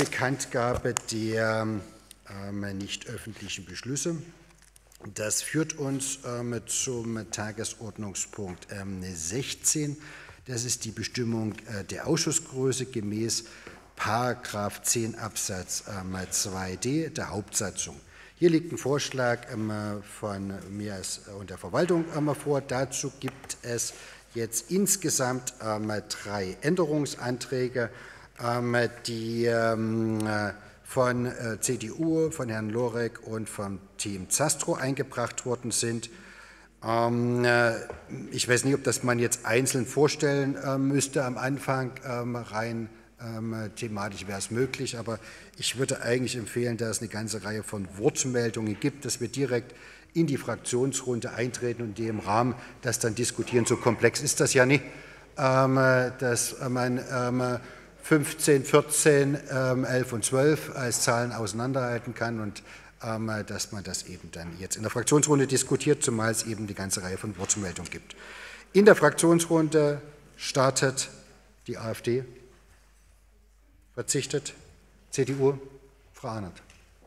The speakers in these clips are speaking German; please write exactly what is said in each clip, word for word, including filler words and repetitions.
Bekanntgabe der ähm, nicht öffentlichen Beschlüsse. Das führt uns ähm, zum Tagesordnungspunkt ähm, sechzehn. Das ist die Bestimmung äh, der Ausschussgröße gemäß Paragraph zehn Absatz ähm, zwei d der Hauptsatzung. Hier liegt ein Vorschlag ähm, von mir und der Verwaltung ähm, vor. Dazu gibt es jetzt insgesamt ähm, drei Änderungsanträge, ähm, die ähm, von äh, C D U, von Herrn Lorek und vom Team Zastrow eingebracht worden sind. Ähm, äh, ich weiß nicht, ob das man jetzt einzeln vorstellen äh, müsste am Anfang, ähm, rein ähm, thematisch wäre es möglich, aber ich würde eigentlich empfehlen, dass es eine ganze Reihe von Wortmeldungen gibt, dass wir direkt in die Fraktionsrunde eintreten und in dem Rahmen das dann diskutieren. So komplex ist das ja nicht, ähm, dass man ähm, fünfzehn, vierzehn, elf und zwölf als Zahlen auseinanderhalten kann und ähm, dass man das eben dann jetzt in der Fraktionsrunde diskutiert, zumal es eben die ganze Reihe von Wortmeldungen gibt. In der Fraktionsrunde startet die AfD, verzichtet, C D U, Frau Arnert.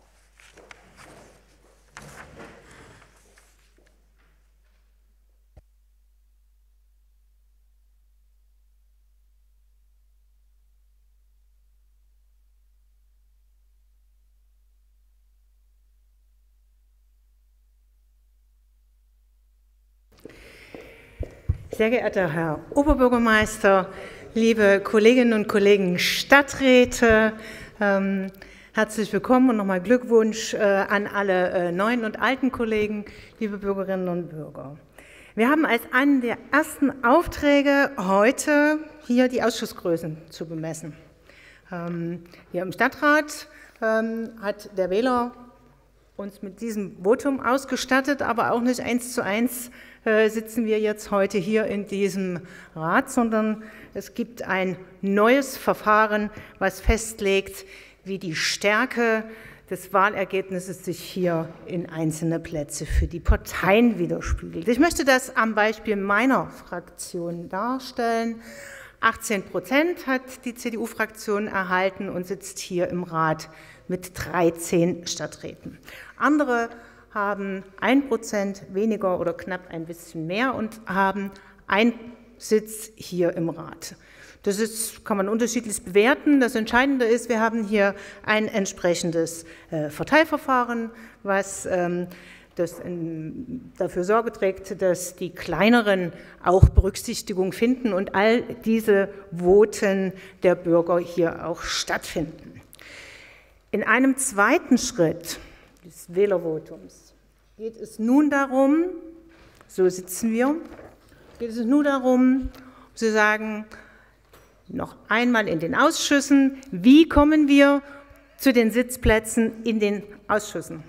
Sehr geehrter Herr Oberbürgermeister, liebe Kolleginnen und Kollegen Stadträte, ähm, herzlich willkommen und nochmal Glückwunsch äh, an alle äh, neuen und alten Kollegen, liebe Bürgerinnen und Bürger. Wir haben als einen der ersten Aufträge heute hier die Ausschussgrößen zu bemessen. Ähm, hier im Stadtrat ähm, hat der Wähler uns mit diesem Votum ausgestattet, aber auch nicht eins zu eins äh, sitzen wir jetzt heute hier in diesem Rat, sondern es gibt ein neues Verfahren, was festlegt, wie die Stärke des Wahlergebnisses sich hier in einzelne Plätze für die Parteien widerspiegelt. Ich möchte das am Beispiel meiner Fraktion darstellen. achtzehn Prozent hat die C D U-Fraktion erhalten und sitzt hier im Rat mit dreizehn Stadträten. Andere haben ein Prozent weniger oder knapp ein bisschen mehr und haben einen Sitz hier im Rat. Das ist, kann man unterschiedlich bewerten. Das Entscheidende ist, wir haben hier ein entsprechendes äh, Verteilverfahren, was ähm, das in, dafür Sorge trägt, dass die kleineren auch Berücksichtigung finden und all diese Voten der Bürger hier auch stattfinden. In einem zweiten Schritt des Wählervotums geht es nun darum, so sitzen wir, geht es nun darum, zu sagen, noch einmal in den Ausschüssen, wie kommen wir zu den Sitzplätzen in den Ausschüssen?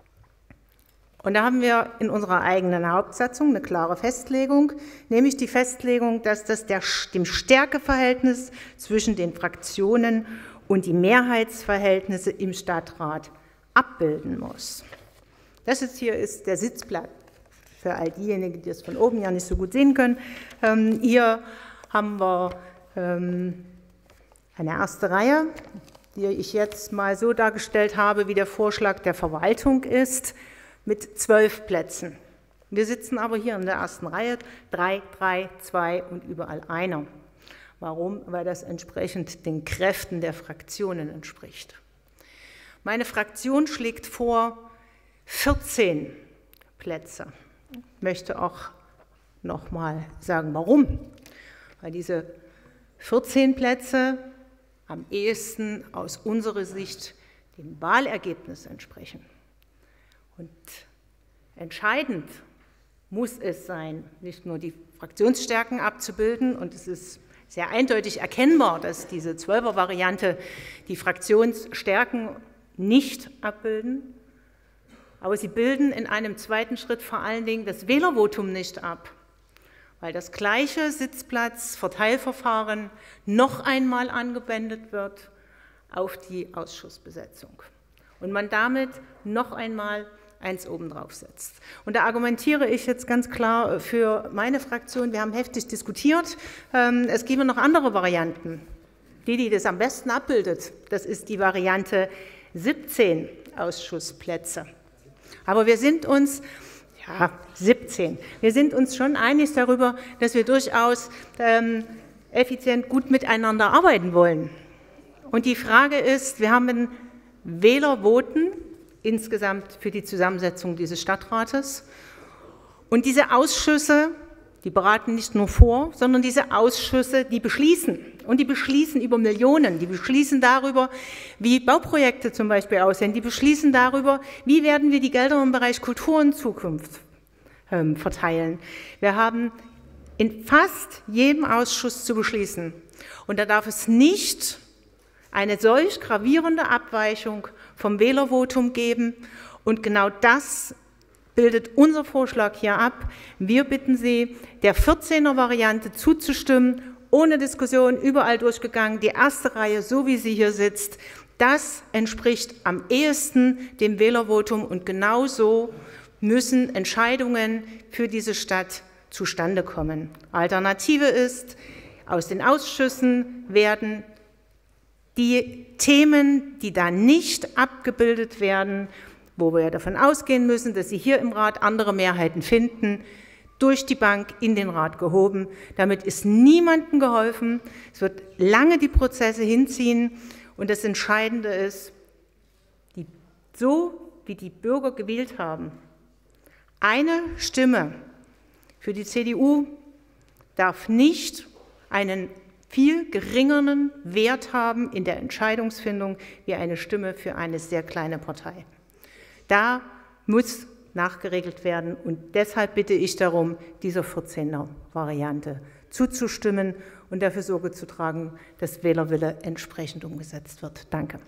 Und da haben wir in unserer eigenen Hauptsatzung eine klare Festlegung, nämlich die Festlegung, dass das der, dem Stärkeverhältnis zwischen den Fraktionen und die Mehrheitsverhältnisse im Stadtrat abbilden muss. Das jetzt hier ist der Sitzplatz für all diejenigen, die das von oben ja nicht so gut sehen können. Ähm, hier haben wir ähm, eine erste Reihe, die ich jetzt mal so dargestellt habe, wie der Vorschlag der Verwaltung ist, mit zwölf Plätzen. Wir sitzen aber hier in der ersten Reihe, drei, drei, zwei und überall einer. Warum? Weil das entsprechend den Kräften der Fraktionen entspricht. Meine Fraktion schlägt vor vierzehn Plätze. Ich möchte auch noch mal sagen, warum. Weil diese vierzehn Plätze am ehesten aus unserer Sicht dem Wahlergebnis entsprechen. Und entscheidend muss es sein, nicht nur die Fraktionsstärken abzubilden, und es ist sehr eindeutig erkennbar, dass diese Zwölfer-Variante die Fraktionsstärken nicht abbilden, aber sie bilden in einem zweiten Schritt vor allen Dingen das Wählervotum nicht ab, weil das gleiche Sitzplatzverteilverfahren noch einmal angewendet wird auf die Ausschussbesetzung und man damit noch einmal eins obendrauf setzt. Und da argumentiere ich jetzt ganz klar für meine Fraktion. Wir haben heftig diskutiert. Es gäbe noch andere Varianten, die, die das am besten abbildet, das ist die Variante siebzehn Ausschussplätze. Aber wir sind uns, ja, siebzehn, wir sind uns schon einig darüber, dass wir durchaus ähm, effizient gut miteinander arbeiten wollen. Und die Frage ist, wir haben Wählervoten insgesamt für die Zusammensetzung dieses Stadtrates. Und diese Ausschüsse, die beraten nicht nur vor, sondern diese Ausschüsse, die beschließen. Und die beschließen über Millionen. Die beschließen darüber, wie Bauprojekte zum Beispiel aussehen. Die beschließen darüber, wie werden wir die Gelder im Bereich Kultur in Zukunft ähm, verteilen. Wir haben in fast jedem Ausschuss zu beschließen. Und da darf es nicht eine solch gravierende Abweichung vom Wählervotum geben. Und genau das bildet unser Vorschlag hier ab. Wir bitten Sie, der vierzehner Variante zuzustimmen, ohne Diskussion, überall durchgegangen, die erste Reihe, so wie sie hier sitzt. Das entspricht am ehesten dem Wählervotum und genauso müssen Entscheidungen für diese Stadt zustande kommen. Alternative ist, aus den Ausschüssen werden die Themen, die da nicht abgebildet werden, wo wir davon ausgehen müssen, dass Sie hier im Rat andere Mehrheiten finden, durch die Bank in den Rat gehoben. Damit ist niemandem geholfen. Es wird lange die Prozesse hinziehen. Und das Entscheidende ist, die, so wie die Bürger gewählt haben, eine Stimme für die C D U darf nicht einen viel geringeren Wert haben in der Entscheidungsfindung wie eine Stimme für eine sehr kleine Partei. Da muss nachgeregelt werden und deshalb bitte ich darum, dieser vierzehner Variante zuzustimmen und dafür Sorge zu tragen, dass Wählerwille entsprechend umgesetzt wird. Danke.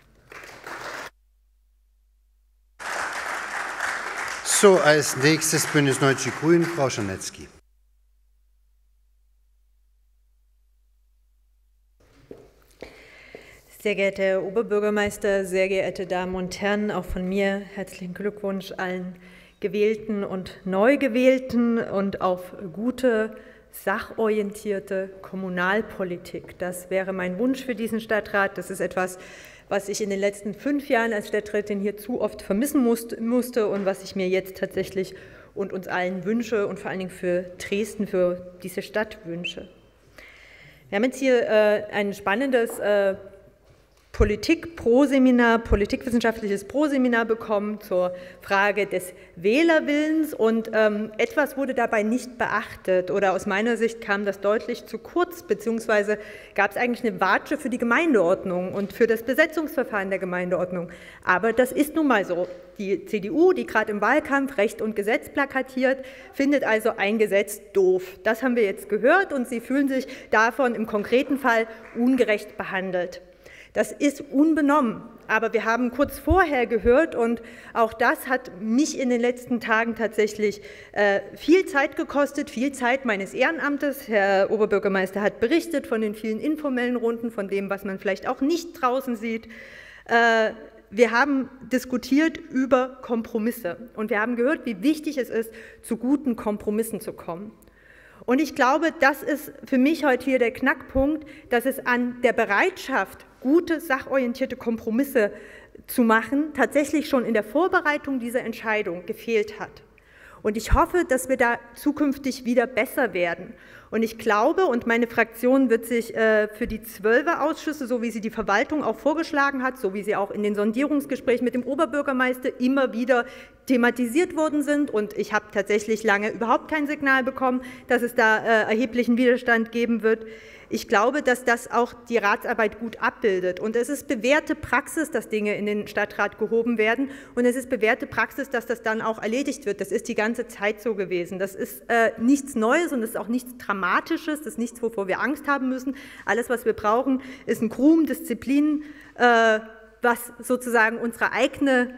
So, als nächstes Bündnis neunzig Grünen, Frau Czarnecki. Sehr geehrter Herr Oberbürgermeister, sehr geehrte Damen und Herren, auch von mir herzlichen Glückwunsch allen Gewählten und Neugewählten und auf gute, sachorientierte Kommunalpolitik. Das wäre mein Wunsch für diesen Stadtrat. Das ist etwas, was ich in den letzten fünf Jahren als Stadträtin hier zu oft vermissen musste und was ich mir jetzt tatsächlich und uns allen wünsche und vor allen Dingen für Dresden, für diese Stadt wünsche. Wir haben jetzt hier äh, ein spannendes äh, Politik-Pro-Seminar, politikwissenschaftliches Pro-Seminar bekommen zur Frage des Wählerwillens und ähm, etwas wurde dabei nicht beachtet oder aus meiner Sicht kam das deutlich zu kurz, beziehungsweise gab es eigentlich eine Watsche für die Gemeindeordnung und für das Besetzungsverfahren der Gemeindeordnung. Aber das ist nun mal so. Die C D U, die gerade im Wahlkampf Recht und Gesetz plakatiert, findet also ein Gesetz doof. Das haben wir jetzt gehört und sie fühlen sich davon im konkreten Fall ungerecht behandelt. Das ist unbenommen, aber wir haben kurz vorher gehört und auch das hat mich in den letzten Tagen tatsächlich äh, viel Zeit gekostet, viel Zeit meines Ehrenamtes. Herr Oberbürgermeister hat berichtet von den vielen informellen Runden, von dem, was man vielleicht auch nicht draußen sieht. Äh, wir haben diskutiert über Kompromisse und wir haben gehört, wie wichtig es ist, zu guten Kompromissen zu kommen. Und ich glaube, das ist für mich heute hier der Knackpunkt, dass es an der Bereitschaft, gute, sachorientierte Kompromisse zu machen, tatsächlich schon in der Vorbereitung dieser Entscheidung gefehlt hat. Und ich hoffe, dass wir da zukünftig wieder besser werden. Und ich glaube, und meine Fraktion wird sich äh, für die zwölfer Ausschüsse, so wie sie die Verwaltung auch vorgeschlagen hat, so wie sie auch in den Sondierungsgesprächen mit dem Oberbürgermeister immer wieder thematisiert worden sind, und ich habe tatsächlich lange überhaupt kein Signal bekommen, dass es da äh, erheblichen Widerstand geben wird. Ich glaube, dass das auch die Ratsarbeit gut abbildet. Und es ist bewährte Praxis, dass Dinge in den Stadtrat gehoben werden. Und es ist bewährte Praxis, dass das dann auch erledigt wird. Das ist die ganze Zeit so gewesen. Das ist äh, nichts Neues und es ist auch nichts Dramatisches. Das ist nichts, wovor wir Angst haben müssen. Alles, was wir brauchen, ist ein Krumm, Disziplin, äh, was sozusagen unsere eigene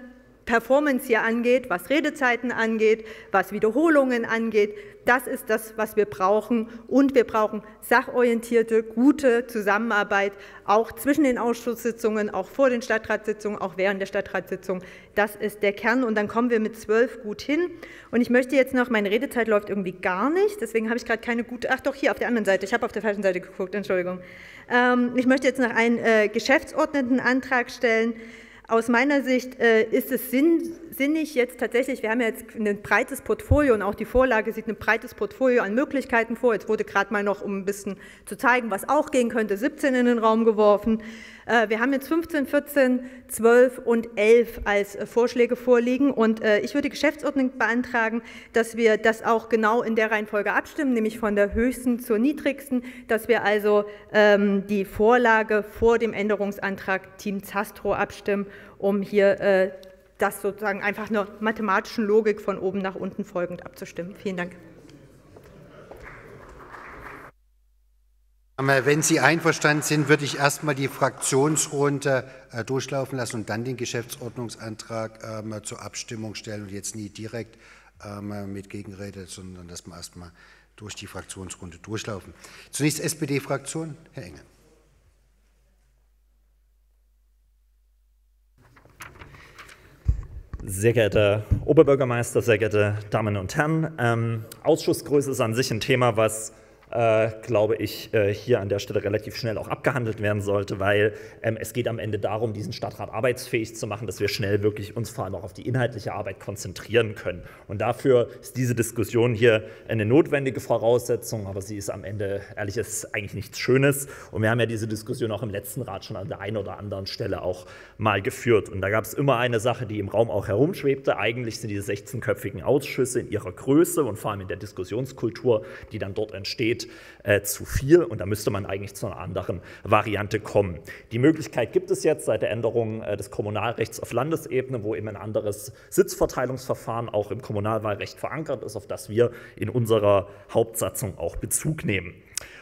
Performance hier angeht, was Redezeiten angeht, was Wiederholungen angeht. Das ist das, was wir brauchen. Und wir brauchen sachorientierte, gute Zusammenarbeit, auch zwischen den Ausschusssitzungen, auch vor den Stadtratssitzungen, auch während der Stadtratssitzung. Das ist der Kern. Und dann kommen wir mit zwölf gut hin. Und ich möchte jetzt noch, meine Redezeit läuft irgendwie gar nicht, deswegen habe ich gerade keine gute, ach doch, hier auf der anderen Seite, ich habe auf der falschen Seite geguckt, Entschuldigung. Ähm, ich möchte jetzt noch einen äh, Geschäftsordnetenantrag stellen. Aus meiner Sicht äh, ist es sinn, sinnig jetzt tatsächlich, wir haben ja jetzt ein breites Portfolio und auch die Vorlage sieht ein breites Portfolio an Möglichkeiten vor. Jetzt wurde gerade mal noch, um ein bisschen zu zeigen, was auch gehen könnte, siebzehn in den Raum geworfen. Äh, wir haben jetzt fünfzehn, vierzehn, zwölf und elf als äh, Vorschläge vorliegen und äh, ich würde die Geschäftsordnung beantragen, dass wir das auch genau in der Reihenfolge abstimmen, nämlich von der höchsten zur niedrigsten, dass wir also ähm, die Vorlage vor dem Änderungsantrag Team Zastro abstimmen, um hier äh, das sozusagen einfach einer mathematischen Logik von oben nach unten folgend abzustimmen. Vielen Dank. Wenn Sie einverstanden sind, würde ich erstmal die Fraktionsrunde äh, durchlaufen lassen und dann den Geschäftsordnungsantrag ähm, zur Abstimmung stellen und jetzt nie direkt ähm, mit Gegenrede, sondern dass wir erstmal durch die Fraktionsrunde durchlaufen. Zunächst S P D-Fraktion, Herr Engel. Sehr geehrter Oberbürgermeister, sehr geehrte Damen und Herren, ähm, Ausschussgröße ist an sich ein Thema, was Äh, glaube ich, äh, hier an der Stelle relativ schnell auch abgehandelt werden sollte, weil ähm, es geht am Ende darum, diesen Stadtrat arbeitsfähig zu machen, dass wir schnell wirklich uns vor allem auch auf die inhaltliche Arbeit konzentrieren können. Und dafür ist diese Diskussion hier eine notwendige Voraussetzung, aber sie ist am Ende, ehrlich, ist eigentlich nichts Schönes. Und wir haben ja diese Diskussion auch im letzten Rat schon an der einen oder anderen Stelle auch mal geführt. Und da gab es immer eine Sache, die im Raum auch herumschwebte. Eigentlich sind diese sechzehnköpfigen Ausschüsse in ihrer Größe und vor allem in der Diskussionskultur, die dann dort entsteht, Äh, zu viel und da müsste man eigentlich zu einer anderen Variante kommen. Die Möglichkeit gibt es jetzt seit der Änderung äh, des Kommunalrechts auf Landesebene, wo eben ein anderes Sitzverteilungsverfahren auch im Kommunalwahlrecht verankert ist, auf das wir in unserer Hauptsatzung auch Bezug nehmen.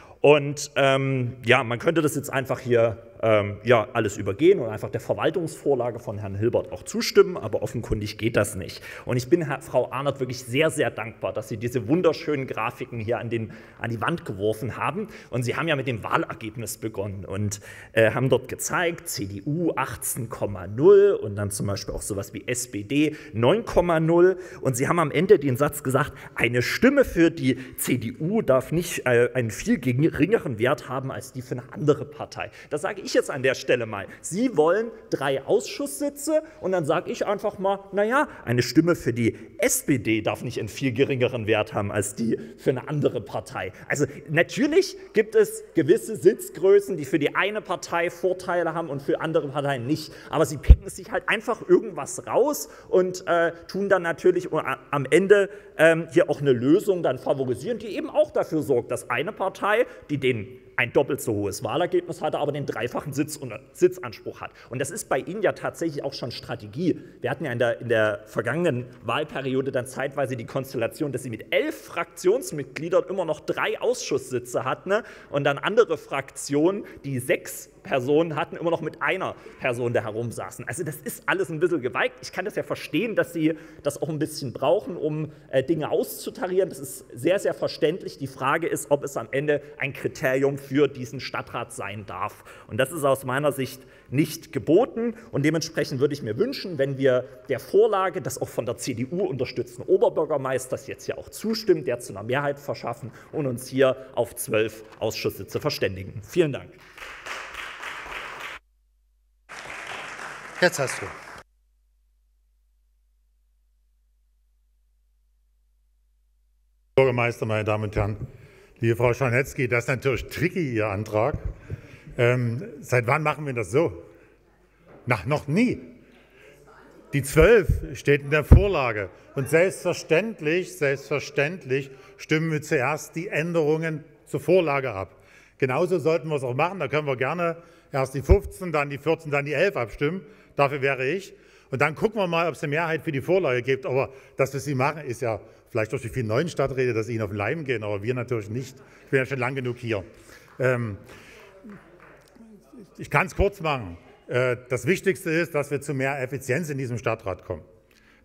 Und ähm, ja, man könnte das jetzt einfach hier ähm, ja, alles übergehen und einfach der Verwaltungsvorlage von Herrn Hilbert auch zustimmen, aber offenkundig geht das nicht. Und ich bin Herr, Frau Arnert wirklich sehr, sehr dankbar, dass Sie diese wunderschönen Grafiken hier an, den, an die Wand geworfen haben. Und Sie haben ja mit dem Wahlergebnis begonnen und äh, haben dort gezeigt, C D U achtzehn Komma null und dann zum Beispiel auch sowas wie S P D neun Komma null. Und Sie haben am Ende den Satz gesagt, eine Stimme für die C D U darf nicht äh, einen viel geringeren Wert haben als die für eine andere Partei. Das sage ich jetzt an der Stelle mal. Sie wollen drei Ausschusssitze und dann sage ich einfach mal, naja, eine Stimme für die S P D darf nicht einen viel geringeren Wert haben als die für eine andere Partei. Also natürlich gibt es gewisse Sitzgrößen, die für die eine Partei Vorteile haben und für andere Parteien nicht. Aber sie picken sich halt einfach irgendwas raus und äh, tun dann natürlich am Ende ähm, hier auch eine Lösung dann favorisieren, die eben auch dafür sorgt, dass eine Partei, die den ein doppelt so hohes Wahlergebnis hatte, aber den dreifachen Sitz und Sitzanspruch hat. Und das ist bei Ihnen ja tatsächlich auch schon Strategie. Wir hatten ja in der, in der vergangenen Wahlperiode dann zeitweise die Konstellation, dass Sie mit elf Fraktionsmitgliedern immer noch drei Ausschusssitze hatten, ne? Und dann andere Fraktionen, die sechs Personen hatten, immer noch mit einer Person da herumsaßen. Also das ist alles ein bisschen geweigt. Ich kann das ja verstehen, dass Sie das auch ein bisschen brauchen, um äh, Dinge auszutarieren. Das ist sehr, sehr verständlich. Die Frage ist, ob es am Ende ein Kriterium für diesen Stadtrat sein darf. Und das ist aus meiner Sicht nicht geboten. Und dementsprechend würde ich mir wünschen, wenn wir der Vorlage des auch von der C D U unterstützten Oberbürgermeisters jetzt ja auch zustimmen, der zu einer Mehrheit verschaffen und uns hier auf zwölf Ausschusssitze verständigen. Vielen Dank. Herr Zastro. Bürgermeister, meine Damen und Herren, liebe Frau Scharnetzky, das ist natürlich tricky, Ihr Antrag. Ähm, seit wann machen wir das so? Na, noch nie. Die zwölf steht in der Vorlage. Und selbstverständlich, selbstverständlich stimmen wir zuerst die Änderungen zur Vorlage ab. Genauso sollten wir es auch machen. Da können wir gerne erst die fünfzehn, dann die vierzehn, dann die elf abstimmen. Dafür wäre ich. Und dann gucken wir mal, ob es eine Mehrheit für die Vorlage gibt. Aber das, was Sie machen, ist ja vielleicht durch die vielen neuen Stadträte, dass Sie Ihnen auf den Leim gehen, aber wir natürlich nicht. Ich bin ja schon lang genug hier. Ähm, ich kann es kurz machen. Äh, das Wichtigste ist, dass wir zu mehr Effizienz in diesem Stadtrat kommen.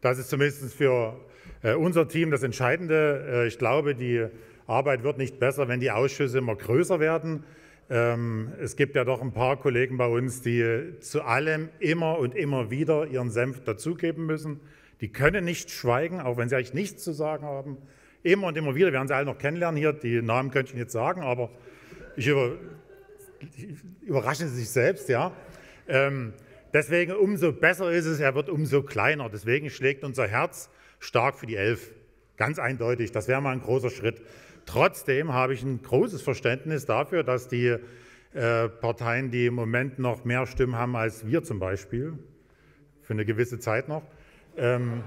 Das ist zumindest für unser Team das Entscheidende. Ich glaube, die Arbeit wird nicht besser, wenn die Ausschüsse immer größer werden. Es gibt ja doch ein paar Kollegen bei uns, die zu allem immer und immer wieder ihren Senf dazugeben müssen. Die können nicht schweigen, auch wenn sie eigentlich nichts zu sagen haben. Immer und immer wieder, wir werden sie alle noch kennenlernen hier, die Namen könnte ich Ihnen jetzt sagen, aber ich über, überraschen Sie sich selbst, ja. Ähm, deswegen umso besser ist es, er wird umso kleiner. Deswegen schlägt unser Herz stark für die Elf. Ganz eindeutig, das wäre mal ein großer Schritt. Trotzdem habe ich ein großes Verständnis dafür, dass die äh, Parteien, die im Moment noch mehr Stimmen haben als wir zum Beispiel, für eine gewisse Zeit noch, ähm,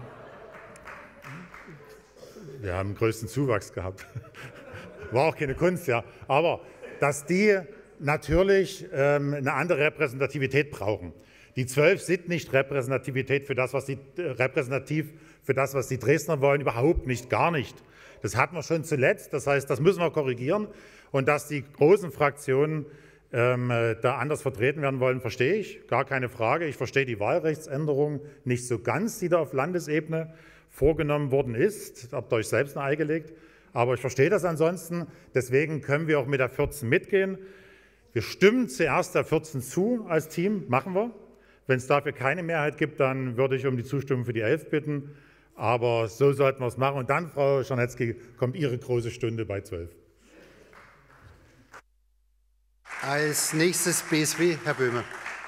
wir haben den größten Zuwachs gehabt, war auch keine Kunst, ja, aber dass die natürlich ähm, eine andere Repräsentativität brauchen. Die Zwölf sind nicht Repräsentativität für das, was die, äh, repräsentativ für das, was die Dresdner wollen, überhaupt nicht, gar nicht. Das hatten wir schon zuletzt, das heißt, das müssen wir korrigieren. Und dass die großen Fraktionen ähm, da anders vertreten werden wollen, verstehe ich, gar keine Frage. Ich verstehe die Wahlrechtsänderung nicht so ganz, die da auf Landesebene vorgenommen worden ist. Habt ihr euch selbst ein Ei gelegt. Aber ich verstehe das ansonsten. Deswegen können wir auch mit der vierzehn mitgehen. Wir stimmen zuerst der vierzehn zu als Team, machen wir. Wenn es dafür keine Mehrheit gibt, dann würde ich um die Zustimmung für die elf bitten. Aber so sollten wir es machen. Und dann, Frau Czarnecki, kommt Ihre große Stunde bei zwölf. Als nächstes B S W, Herr Böhme.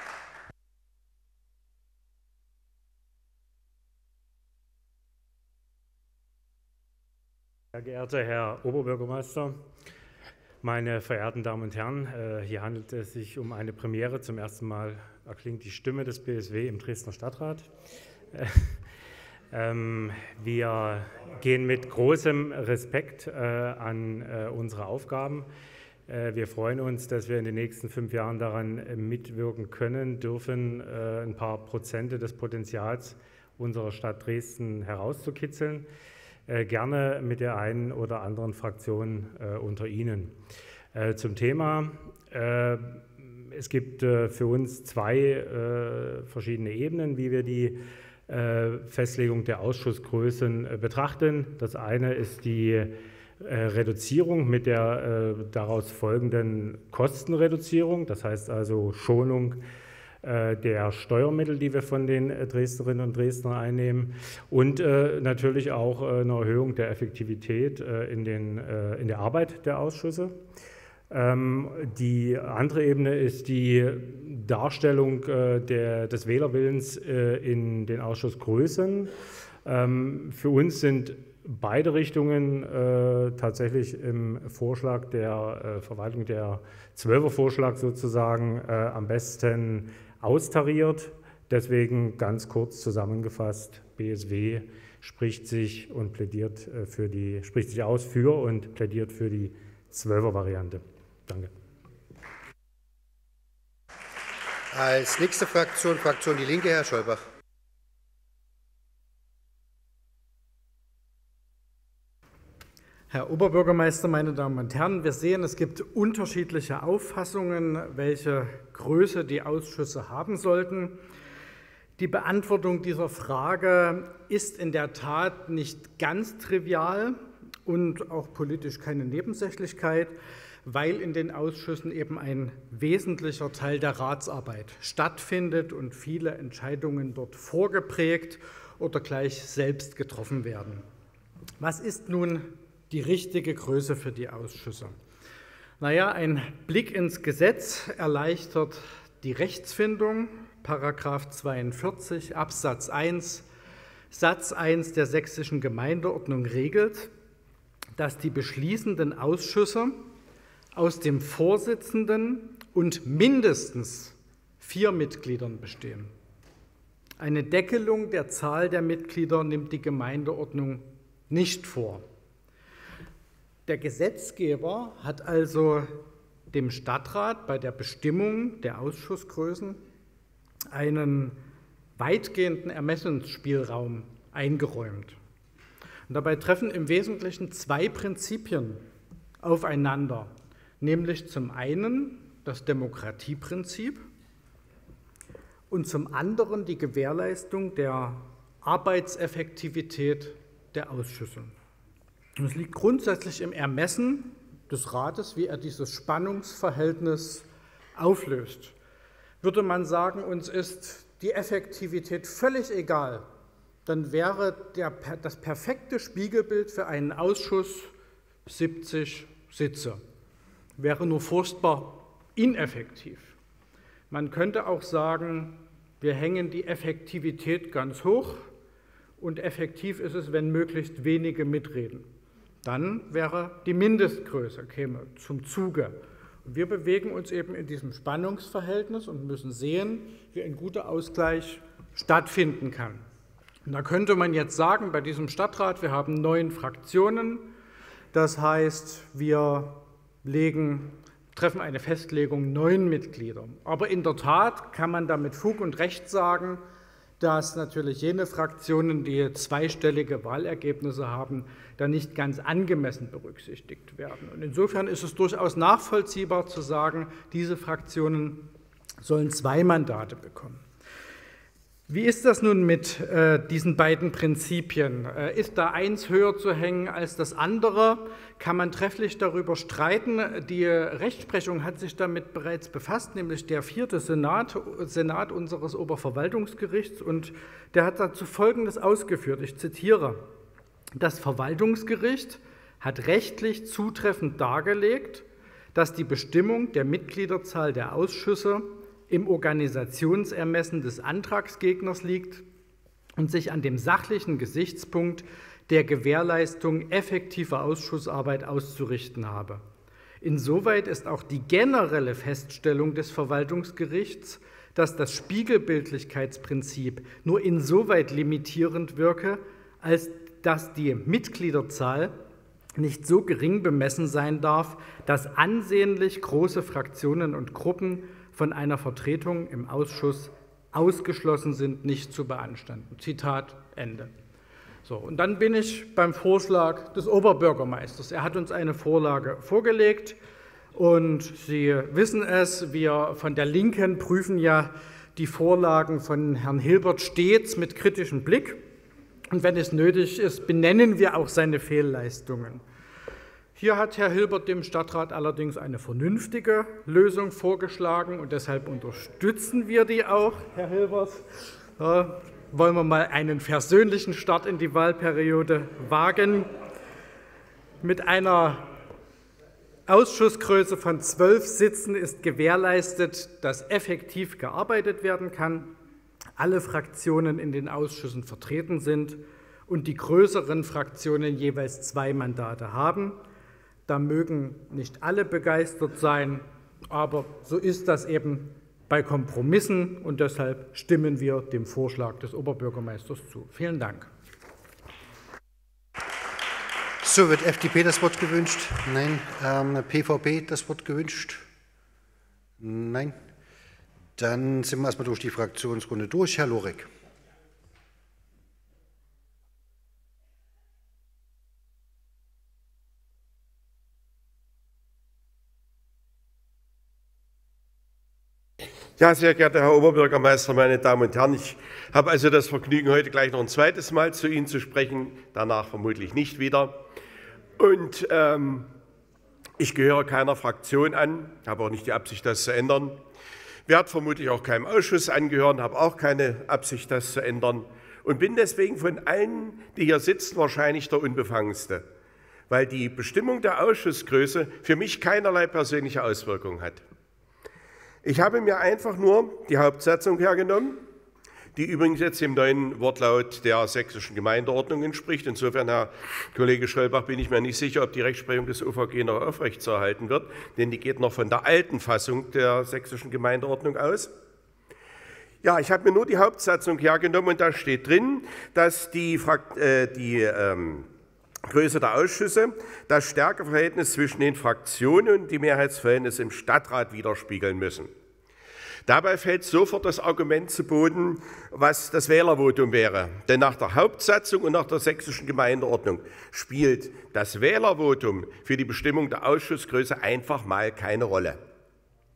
Sehr geehrter Herr Oberbürgermeister, meine verehrten Damen und Herren, hier handelt es sich um eine Premiere. Zum ersten Mal erklingt die Stimme des B S W im Dresdner Stadtrat. Wir gehen mit großem Respekt an unsere Aufgaben. Wir freuen uns, dass wir in den nächsten fünf Jahren daran mitwirken können, dürfen, ein paar Prozente des Potenzials unserer Stadt Dresden herauszukitzeln. Gerne mit der einen oder anderen Fraktion unter Ihnen. Zum Thema. Es gibt für uns zwei verschiedene Ebenen, wie wir die Festlegung der Ausschussgrößen betrachten. Das eine ist die Reduzierung mit der daraus folgenden Kostenreduzierung, das heißt also Schonung der Steuermittel, die wir von den Dresdnerinnen und Dresdnern einnehmen, und natürlich auch eine Erhöhung der Effektivität in, den, in der Arbeit der Ausschüsse. Die andere Ebene ist die Darstellung der, des Wählerwillens in den Ausschussgrößen. Für uns sind beide Richtungen tatsächlich im Vorschlag der Verwaltung, der Zwölfer-Vorschlag sozusagen, am besten austariert. Deswegen ganz kurz zusammengefasst, B S W spricht sich und plädiert für die, spricht sich aus für und plädiert für die Zwölfer-Variante. Danke. Als nächste Fraktion, Fraktion Die Linke, Herr Scholbach. Herr Oberbürgermeister, meine Damen und Herren, wir sehen, es gibt unterschiedliche Auffassungen, welche Größe die Ausschüsse haben sollten. Die Beantwortung dieser Frage ist in der Tat nicht ganz trivial und auch politisch keine Nebensächlichkeit, weil in den Ausschüssen eben ein wesentlicher Teil der Ratsarbeit stattfindet und viele Entscheidungen dort vorgeprägt oder gleich selbst getroffen werden. Was ist nun die richtige Größe für die Ausschüsse? Naja, ein Blick ins Gesetz erleichtert die Rechtsfindung. Paragraph zweiundvierzig Absatz eins Satz eins der sächsischen Gemeindeordnung regelt, dass die beschließenden Ausschüsse aus dem Vorsitzenden und mindestens vier Mitgliedern bestehen. Eine Deckelung der Zahl der Mitglieder nimmt die Gemeindeordnung nicht vor. Der Gesetzgeber hat also dem Stadtrat bei der Bestimmung der Ausschussgrößen einen weitgehenden Ermessensspielraum eingeräumt. Und dabei treffen im Wesentlichen zwei Prinzipien aufeinander, nämlich zum einen das Demokratieprinzip und zum anderen die Gewährleistung der Arbeitseffektivität der Ausschüsse. Und es liegt grundsätzlich im Ermessen des Rates, wie er dieses Spannungsverhältnis auflöst. Würde man sagen, uns ist die Effektivität völlig egal, dann wäre der, das perfekte Spiegelbild für einen Ausschuss siebzig Sitze. Wäre nur furchtbar ineffektiv. Man könnte auch sagen, wir hängen die Effektivität ganz hoch und effektiv ist es, wenn möglichst wenige mitreden. Dann wäre die Mindestgröße, käme zum Zuge. Und wir bewegen uns eben in diesem Spannungsverhältnis und müssen sehen, wie ein guter Ausgleich stattfinden kann. Und da könnte man jetzt sagen, bei diesem Stadtrat, wir haben neun Fraktionen, das heißt, wir legen, treffen eine Festlegung neun Mitglieder. Aber in der Tat kann man da mit Fug und Recht sagen, dass natürlich jene Fraktionen, die zweistellige Wahlergebnisse haben, da nicht ganz angemessen berücksichtigt werden. Und insofern ist es durchaus nachvollziehbar zu sagen, diese Fraktionen sollen zwei Mandate bekommen. Wie ist das nun mit äh, diesen beiden Prinzipien? Äh, ist da eins höher zu hängen als das andere? Kann man trefflich darüber streiten? Die Rechtsprechung hat sich damit bereits befasst, nämlich der vierte Senat, Senat unseres Oberverwaltungsgerichts, und der hat dazu Folgendes ausgeführt. Ich zitiere: Das Verwaltungsgericht hat rechtlich zutreffend dargelegt, dass die Bestimmung der Mitgliederzahl der Ausschüsse im Organisationsermessen des Antragsgegners liegt und sich an dem sachlichen Gesichtspunkt der Gewährleistung effektiver Ausschussarbeit auszurichten habe. Insoweit ist auch die generelle Feststellung des Verwaltungsgerichts, dass das Spiegelbildlichkeitsprinzip nur insoweit limitierend wirke, als dass die Mitgliederzahl nicht so gering bemessen sein darf, dass ansehnlich große Fraktionen und Gruppen von einer Vertretung im Ausschuss ausgeschlossen sind, nicht zu beanstanden. Zitat Ende. So, und dann bin ich beim Vorschlag des Oberbürgermeisters. Er hat uns eine Vorlage vorgelegt und Sie wissen es, wir von der Linken prüfen ja die Vorlagen von Herrn Hilbert stets mit kritischem Blick. Und wenn es nötig ist, benennen wir auch seine Fehlleistungen. Hier hat Herr Hilbert dem Stadtrat allerdings eine vernünftige Lösung vorgeschlagen und deshalb unterstützen wir die auch, Herr Hilbert. Da wollen wir mal einen versöhnlichen Start in die Wahlperiode wagen. Mit einer Ausschussgröße von zwölf Sitzen ist gewährleistet, dass effektiv gearbeitet werden kann, alle Fraktionen in den Ausschüssen vertreten sind und die größeren Fraktionen jeweils zwei Mandate haben. Da mögen nicht alle begeistert sein, aber so ist das eben bei Kompromissen und deshalb stimmen wir dem Vorschlag des Oberbürgermeisters zu. Vielen Dank. So, wird F D P das Wort gewünscht? Nein. Ähm, P V P das Wort gewünscht? Nein. Dann sind wir erstmal durch die Fraktionsrunde durch. Herr Lorek. Ja, sehr geehrter Herr Oberbürgermeister, meine Damen und Herren, ich habe also das Vergnügen, heute gleich noch ein zweites Mal zu Ihnen zu sprechen, danach vermutlich nicht wieder. Und ähm, ich gehöre keiner Fraktion an, habe auch nicht die Absicht, das zu ändern. Werde vermutlich auch keinem Ausschuss angehören, habe auch keine Absicht, das zu ändern und bin deswegen von allen, die hier sitzen, wahrscheinlich der Unbefangenste, weil die Bestimmung der Ausschussgröße für mich keinerlei persönliche Auswirkungen hat. Ich habe mir einfach nur die Hauptsatzung hergenommen, die übrigens jetzt dem neuen Wortlaut der sächsischen Gemeindeordnung entspricht. Insofern, Herr Kollege Schröllbach, bin ich mir nicht sicher, ob die Rechtsprechung des O V G noch aufrechtzuerhalten wird, denn die geht noch von der alten Fassung der sächsischen Gemeindeordnung aus. Ja, ich habe mir nur die Hauptsatzung hergenommen und da steht drin, dass die, äh, die ähm, Größe der Ausschüsse das Stärkeverhältnis zwischen den Fraktionen und die Mehrheitsverhältnisse im Stadtrat widerspiegeln müssen. Dabei fällt sofort das Argument zu Boden, was das Wählervotum wäre. Denn nach der Hauptsatzung und nach der sächsischen Gemeindeordnung spielt das Wählervotum für die Bestimmung der Ausschussgröße einfach mal keine Rolle.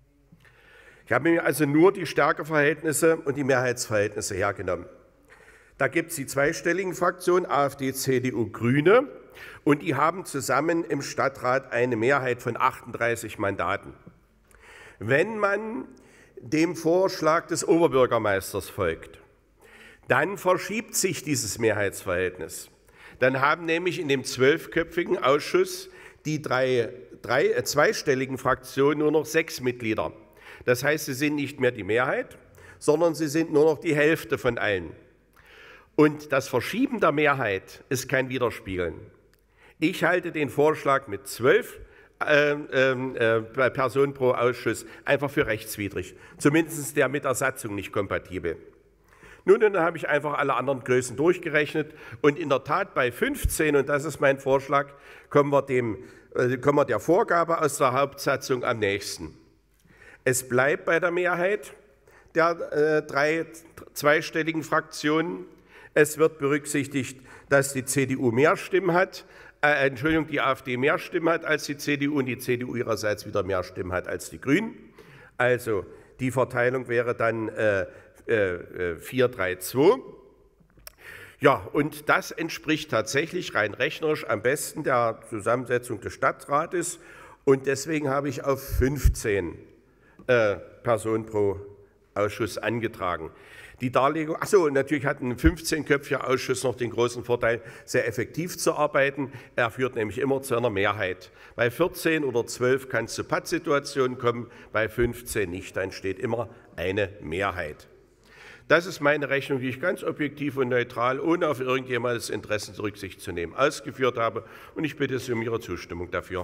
Ich habe mir also nur die Stärkeverhältnisse und die Mehrheitsverhältnisse hergenommen. Da gibt es die zweistelligen Fraktionen AfD, C D U, Grüne und die haben zusammen im Stadtrat eine Mehrheit von achtunddreißig Mandaten. Wenn man dem Vorschlag des Oberbürgermeisters folgt, dann verschiebt sich dieses Mehrheitsverhältnis. Dann haben nämlich in dem zwölfköpfigen Ausschuss die drei, drei äh, zweistelligen Fraktionen nur noch sechs Mitglieder. Das heißt, sie sind nicht mehr die Mehrheit, sondern sie sind nur noch die Hälfte von allen. Und das Verschieben der Mehrheit ist kein Widerspiegeln. Ich halte den Vorschlag mit zwölf äh, äh, Personen pro Ausschuss einfach für rechtswidrig. Zumindest der mit der Satzung nicht kompatibel. Nun, dann habe ich einfach alle anderen Größen durchgerechnet und in der Tat bei fünfzehn, und das ist mein Vorschlag, kommen wir, dem, äh, kommen wir der Vorgabe aus der Hauptsatzung am nächsten. Es bleibt bei der Mehrheit der äh, drei zweistelligen Fraktionen. Es wird berücksichtigt, dass die C D U mehr Stimmen hat, äh, Entschuldigung, die AfD mehr Stimmen hat als die C D U und die C D U ihrerseits wieder mehr Stimmen hat als die Grünen. Also die Verteilung wäre dann äh, vier drei zwei. Ja, und das entspricht tatsächlich rein rechnerisch am besten der Zusammensetzung des Stadtrates und deswegen habe ich auf fünfzehn äh, Personen pro Ausschuss angetragen. Die Darlegung, achso, natürlich hat ein fünfzehnköpfiger Ausschuss noch den großen Vorteil, sehr effektiv zu arbeiten. Er führt nämlich immer zu einer Mehrheit. Bei vierzehn oder zwölf kann es zu Pattsituationen kommen, bei fünfzehn nicht, dann steht immer eine Mehrheit. Das ist meine Rechnung, die ich ganz objektiv und neutral, ohne auf irgendjemandes Interessen Rücksicht zu nehmen, ausgeführt habe. Und ich bitte Sie um Ihre Zustimmung dafür.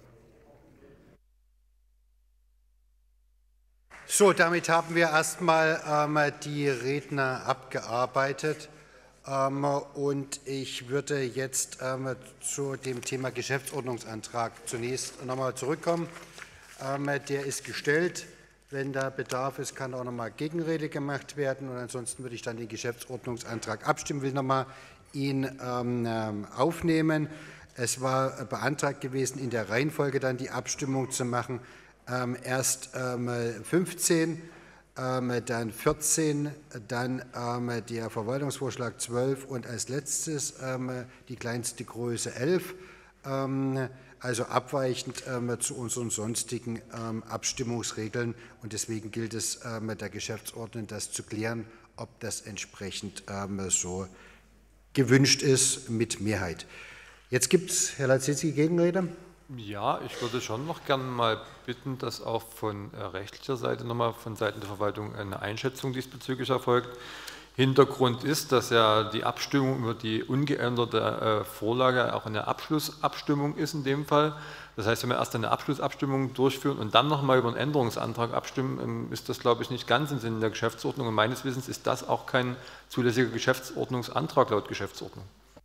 So, damit haben wir erstmal ähm, die Redner abgearbeitet. Ähm, und ich würde jetzt ähm, zu dem Thema Geschäftsordnungsantrag zunächst nochmal zurückkommen. Ähm, der ist gestellt. Wenn da Bedarf ist, kann auch noch mal Gegenrede gemacht werden. Und ansonsten würde ich dann den Geschäftsordnungsantrag abstimmen. Ich will noch mal ihn ähm, aufnehmen. Es war beantragt gewesen, in der Reihenfolge dann die Abstimmung zu machen. Ähm, erst ähm, fünfzehn, ähm, dann vierzehn, dann ähm, der Verwaltungsvorschlag zwölf und als letztes ähm, die kleinste Größe elf. Ähm, Also abweichend ähm, zu unseren sonstigen ähm, Abstimmungsregeln. Und deswegen gilt es ähm, der Geschäftsordnung, das zu klären, ob das entsprechend ähm, so gewünscht ist mit Mehrheit. Jetzt gibt es, Herr Lazitzki, Gegenrede? Ja, ich würde schon noch gerne mal bitten, dass auch von äh, rechtlicher Seite nochmal von Seiten der Verwaltung eine Einschätzung diesbezüglich erfolgt. Hintergrund ist, dass ja die Abstimmung über die ungeänderte äh, Vorlage auch eine Abschlussabstimmung ist in dem Fall. Das heißt, wenn wir erst eine Abschlussabstimmung durchführen und dann nochmal über einen Änderungsantrag abstimmen, ähm, ist das, glaube ich, nicht ganz im Sinne der Geschäftsordnung. Und meines Wissens ist das auch kein zulässiger Geschäftsordnungsantrag laut Geschäftsordnung.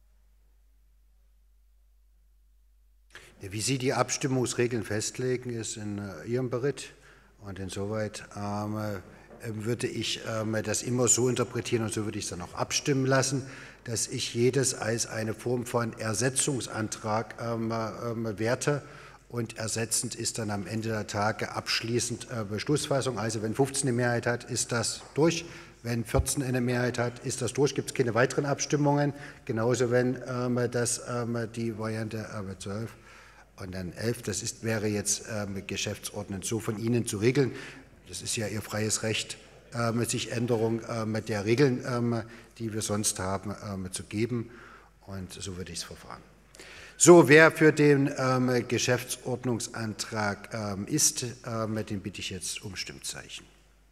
Wie Sie die Abstimmungsregeln festlegen, ist in äh, Ihrem Bericht. Und insoweit ähm, würde ich ähm, das immer so interpretieren und so würde ich es dann auch abstimmen lassen, dass ich jedes als eine Form von Ersetzungsantrag ähm, ähm, werte und ersetzend ist dann am Ende der Tage abschließend äh, Beschlussfassung. Also wenn fünfzehn eine Mehrheit hat, ist das durch. Wenn vierzehn eine Mehrheit hat, ist das durch. Gibt es keine weiteren Abstimmungen. Genauso wenn ähm, das ähm, die Variante äh, zwölf und dann elf, das ist, wäre jetzt ähm, geschäftsordnend so von Ihnen zu regeln. Das ist ja Ihr freies Recht, ähm, sich Änderung ähm, der Regeln, ähm, die wir sonst haben, ähm, zu geben. Und so würde ich es verfahren. So, wer für den ähm, Geschäftsordnungsantrag ähm, ist, ähm, den bitte ich jetzt um Stimmzeichen.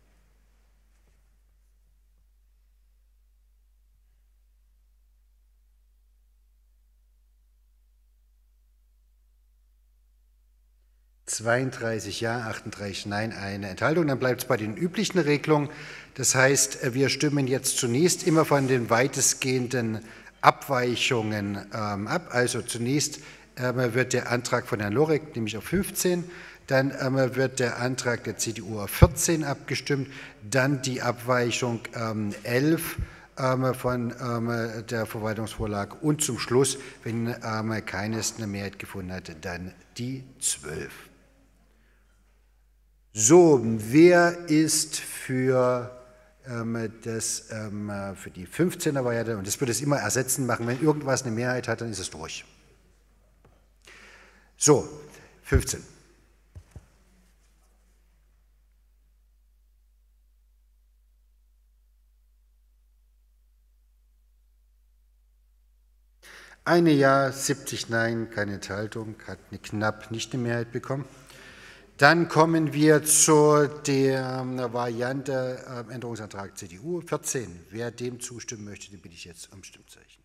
zweiunddreißig Ja, achtunddreißig Nein, eine Enthaltung. Dann bleibt es bei den üblichen Regelungen. Das heißt, wir stimmen jetzt zunächst immer von den weitestgehenden Abweichungen ähm, ab. Also zunächst ähm, wird der Antrag von Herrn Lorek, nämlich auf fünfzehn, dann ähm, wird der Antrag der C D U auf vierzehn abgestimmt, dann die Abweichung ähm, elf ähm, von ähm, der Verwaltungsvorlage und zum Schluss, wenn ähm, keines eine Mehrheit gefunden hat, dann die zwölf. So, wer ist für das für die fünfzehner Variante, und das wird es immer ersetzen machen, wenn irgendwas eine Mehrheit hat, dann ist es durch. So, fünfzehn. Eine Ja, siebzig Nein, keine Enthaltung, hat eine knapp nicht eine Mehrheit bekommen. Dann kommen wir zu der Variante äh, Änderungsantrag C D U vierzehn. Wer dem zustimmen möchte, den bitte ich jetzt um Stimmzeichen.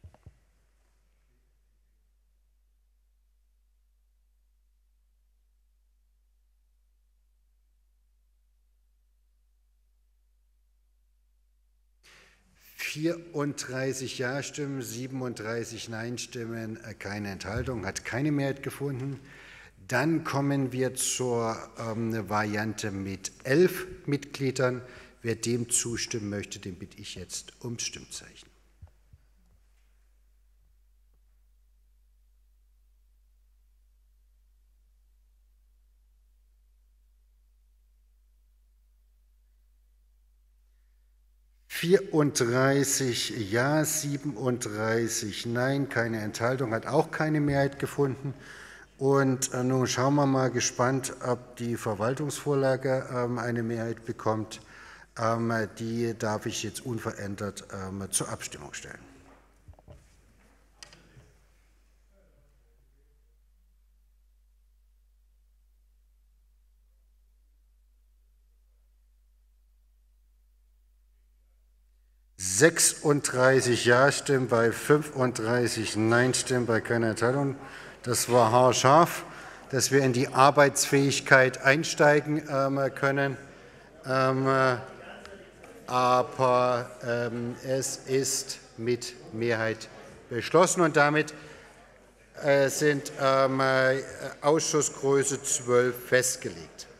vierunddreißig Ja-Stimmen, siebenunddreißig Nein-Stimmen, keine Enthaltung, hat keine Mehrheit gefunden. Dann kommen wir zur ähm, Variante mit elf Mitgliedern. Wer dem zustimmen möchte, den bitte ich jetzt ums Stimmzeichen. vierunddreißig Ja, siebenunddreißig Nein, keine Enthaltung, hat auch keine Mehrheit gefunden. Und äh, nun schauen wir mal gespannt, ob die Verwaltungsvorlage ähm, eine Mehrheit bekommt. Ähm, die darf ich jetzt unverändert ähm, zur Abstimmung stellen. sechsunddreißig Ja-Stimmen bei fünfunddreißig Nein-Stimmen bei keiner Enthaltung. Das war haarscharf, dass wir in die Arbeitsfähigkeit einsteigen ähm, können. Ähm, aber ähm, es ist mit Mehrheit beschlossen und damit äh, sind ähm, Ausschussgröße zwölf festgelegt.